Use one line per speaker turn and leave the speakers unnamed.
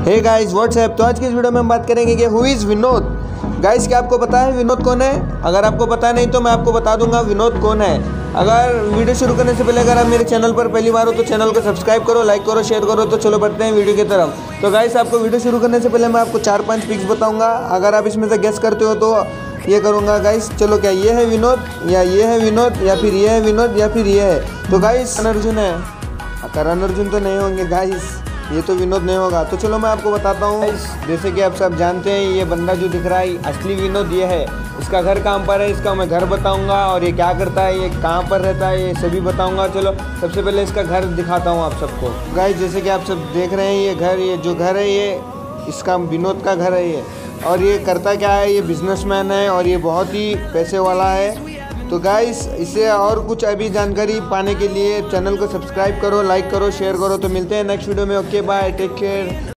Hey guys WhatsApp. तो आज की इस वीडियो में हम बात करेंगे कि हु इज़ विनोद। गाइस क्या आपको पता है विनोद कौन है? अगर आपको पता नहीं तो मैं आपको बता दूंगा विनोद कौन है। अगर वीडियो शुरू करने से पहले अगर आप मेरे चैनल पर पहली बार हो तो चैनल को सब्सक्राइब करो, लाइक करो, शेयर करो। तो चलो बढ़ते हैं वीडियो की तरफ। तो गाइस आपको वीडियो शुरू करने से पहले मैं आपको 4-5 पिक्स बताऊंगा। अगर आप इसमें से गेस करते हो तो ये करूँगा गाइस। चलो क्या ये है विनोद या ये है विनोद या फिर ये है विनोद या फिर ये है? तो गाइस करण अर्जुन है। करण अर्जुन तो नहीं होंगे गाइस, ये तो विनोद नहीं होगा। तो चलो मैं आपको बताता हूँ। जैसे कि आप सब जानते हैं ये बंदा जो दिख रहा है असली विनोद ये है। इसका घर कहाँ पर है इसका मैं घर बताऊँगा, और ये क्या करता है, ये कहाँ पर रहता है, ये सभी बताऊँगा। चलो सबसे पहले इसका घर दिखाता हूँ आप सबको। गाइस जैसे कि आप सब देख रहे हैं ये घर, ये जो घर है ये इसका विनोद का घर है ये। और ये करता क्या है, ये बिजनेसमैन है और ये बहुत ही पैसे वाला है। तो गाइस इसे और कुछ अभी जानकारी पाने के लिए चैनल को सब्सक्राइब करो, लाइक करो, शेयर करो। तो मिलते हैं नेक्स्ट वीडियो में। Okay bye, take care.